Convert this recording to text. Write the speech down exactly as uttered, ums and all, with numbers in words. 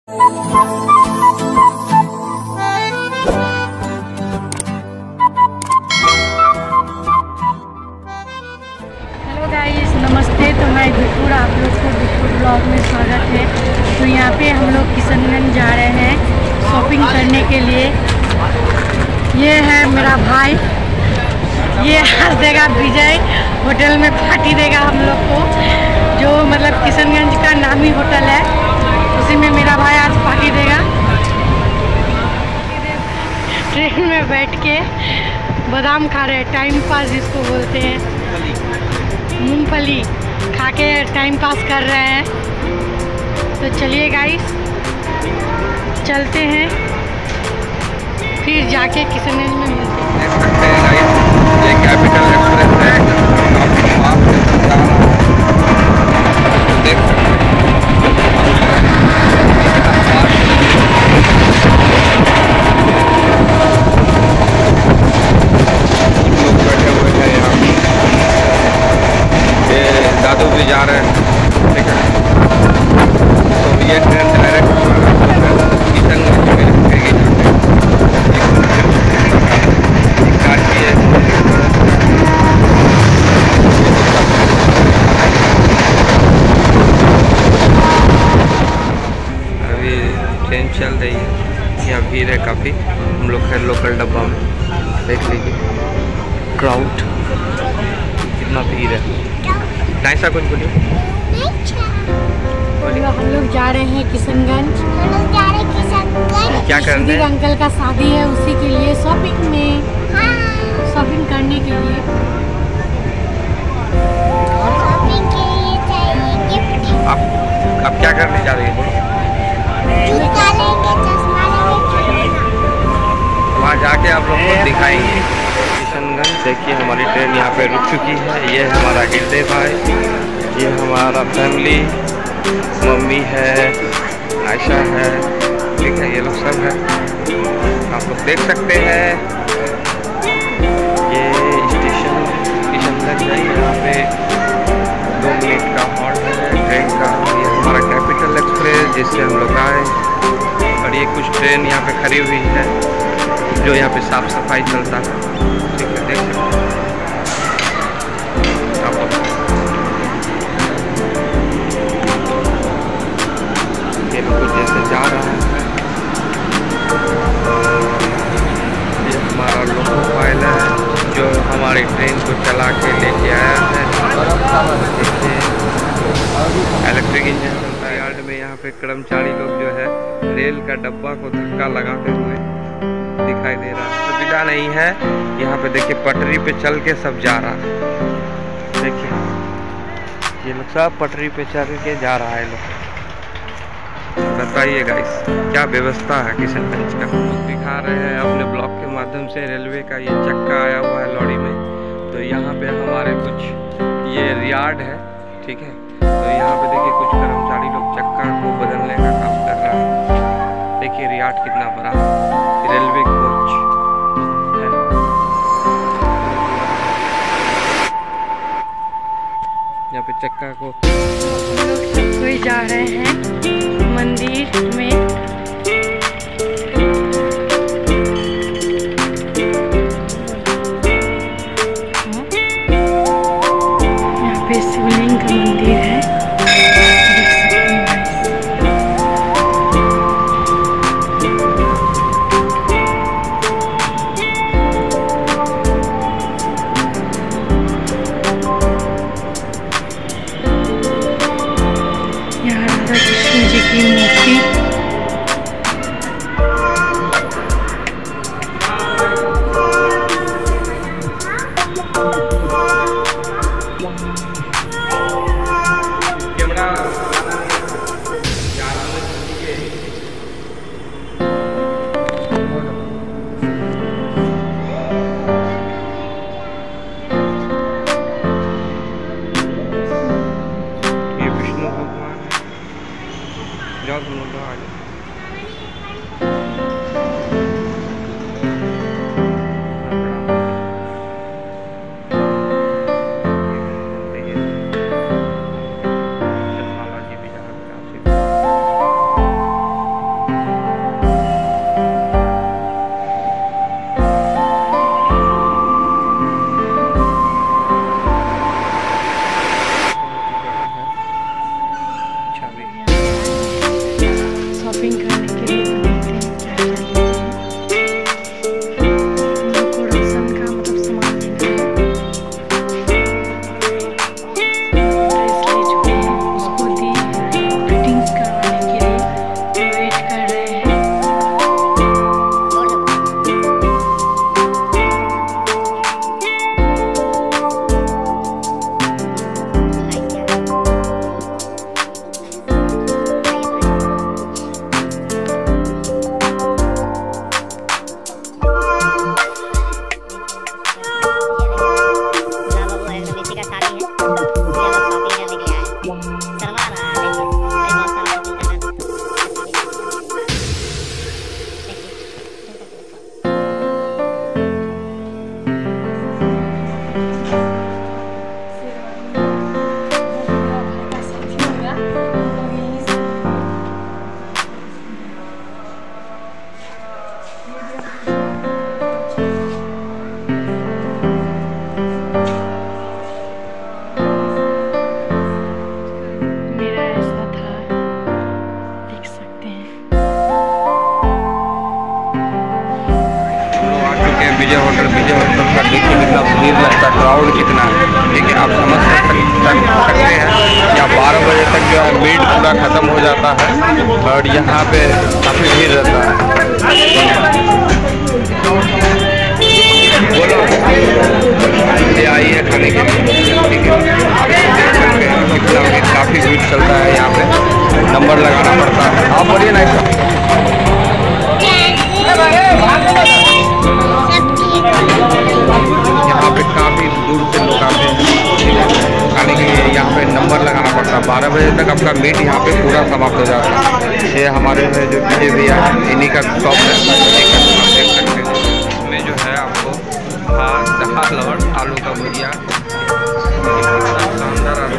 Guys नमस्ते। तो मैं बिल्कुल आप लोग को बिल्कुल ब्लॉग में स्वागत है। तो यहाँ पे हम लोग किशनगंज जा रहे हैं शॉपिंग करने के लिए। ये है मेरा भाई, ये हंस देगा विजय, होटल में पार्टी देगा हम लोग को, जो मतलब किशनगंज का नामी होटल है, उसी में मेरा भाई आज पार्टी देगा। ट्रेन में बैठ के बादाम खा रहे हैं, टाइम पास जिसको बोलते हैं, मूंगफली खा के टाइम पास कर रहे हैं। तो चलिए गाइस चलते हैं, फिर जाके किशनगंज में मिलते हैं। देख सकते हैं गाइस, ये कैपिटल एक्सप्रेस है, आपको वहाँ पे जाना है तो देख सकते हैं। लोग बैठे हुए हैं यहाँ, ये दादू भी जा रहे हैं, ठीक है। तो ये ट्रेन डायरेक्ट किशनगंज में रुकेगी जाके। अभी ट्रेन चल रही है, यहाँ भीड़ है काफ़ी। हम लोग है लोकल डब्बा में, देख लीजिए क्राउड कितना भीड़ है। ऐसा कुछ बोलिए। हम लोग जा रहे हैं किशनगंज, हम लोग जा रहे हैं किशनगंज। क्या करने? सुधीर अंकल का शादी है, उसी के लिए शॉपिंग में, शॉपिंग करने के लिए। शॉपिंग के लिए चाहिए गिफ्ट। आप आप क्या करने जा रही हैं? जूता लेंगे, चश्मा लेंगे। वहाँ जाके आप लोग को दिखाएंगे किशनगंज। देखिए हमारी ट्रेन यहाँ पे रुक चुकी है। ये हमारा हृदय भाई, ये हमारा फैमिली, मम्मी है, आयशा है, ठीक है, ये लोग सब है, आप लोग देख सकते हैं। ये स्टेशन किशनगंज है, यहाँ पे दो मिनट का हॉल्ट है ट्रेन का। ये हमारा कैपिटल एक्सप्रेस जिससे हम लोग आए, और ये कुछ ट्रेन यहाँ पे खड़ी हुई है जो यहाँ पे साफ सफाई चलता है, ठीक है, देख सकते हैं आप लोग। ये लोग जैसे जा रहा है, ये हमारा लोको पायलट है जो हमारी ट्रेन को चला के लेके आया है। इलेक्ट्रिक इंजन चलता है। यार्ड में यहाँ पे कर्मचारी लोग जो है रेल का डब्बा को धक्का लगाते हुए दिखाई दे रहा है। सुविधा नहीं है यहाँ पे, देखिए पटरी पे चल के सब जा रहा है। देखिए ये लोग सब पटरी पे चल के जा रहा है लोग। बताइए गाइस क्या व्यवस्था है किशनगंज का। लोग दिखा रहे हैं अपने ब्लॉग के माध्यम से रेलवे का ये चक्का आया हुआ है लॉरी में। तो यहाँ पे हमारे कुछ ये यार्ड है, ठीक है। तो यहाँ पे देखिए कुछ कर्मचारी लोग चक्का को बदलने का काम कर रहा है। देखिए यार्ड कितना बड़ा है, रेलवे कोच है। यहाँ पे चक्का को हम लोग सब कोई जा रहे हैं मंदिर में। यहाँ पे शिवलिंग का मंदिर है, कृष्ण जी की मूर्ति। जाओ तुम लोग आ जाओ। विजय होटल, विजय होटल का देखिए कितना भीड़ लगता है, क्राउड कितना है, ठीक है। आप समझ सकते हैं यहाँ बारह बजे तक जो है मीट पूरा ख़त्म हो जाता है और यहाँ पे काफ़ी भीड़ रहता है। बोलो ये आइए खाने के लिए, ठीक है। आप देख सकते हैं कितना भीड़, काफ़ी भीड़ चलता है यहाँ पे, नंबर लगाना पड़ता है। आप बोलिए ना यहाँ पे काफ़ी दूर से लोग आते हैं खाने के लिए, यहाँ पे नंबर लगाना पड़ता है। बारह बजे तक आपका मीट यहाँ पे पूरा समाप्त हो जाता है। ये हमारे में जो विजय भैया है इन्हीं का शॉप है, देख सकते हैं। इसमें जो है आपको भात, दाल और आलू का भुजिया शानदार